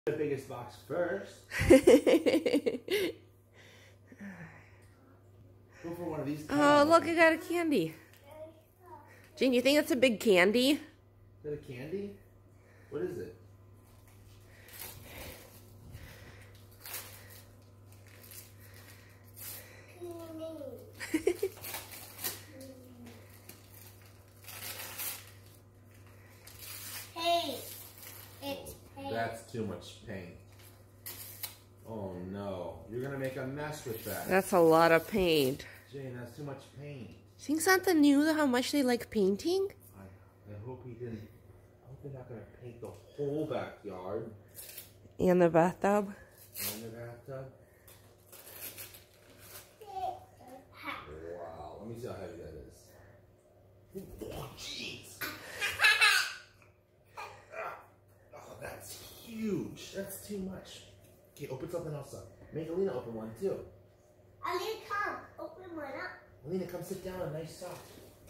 The biggest box first. Go for one of these. Oh, look, I got a candy. Gene, you think it's a big candy? Is that a candy? What is it? Paint. It's paint. That's too much paint. Oh no, you're gonna make a mess with that. That's a lot of paint. Jane, that's too much paint. Think Santa knew how much they like painting? I hope he didn't. I hope they're not gonna paint the whole backyard. And the bathtub? And the bathtub. Wow, let me see how heavy that is. Oh, jeez. Oh, that's huge. That's too much. Okay, open something else up. Make Alina open one too. Alina, come. Open one up. Alina, come sit down on nice soft.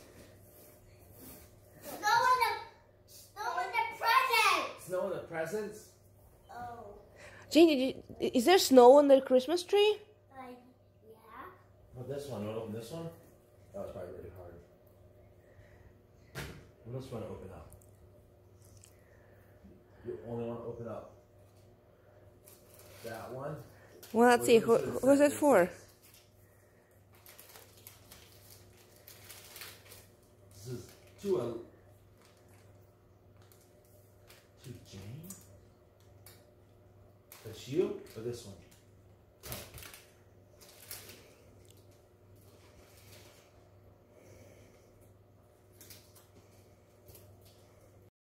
Snow in the presents. Snow in the presents? Oh. Jane, is there snow on the Christmas tree? Yeah. Oh, this one. You want to open this one? That was probably really hard. What else do you want to open up? You only want to open up that one? Well, let's see. Who's it for? This is to Jane? That's you or this one?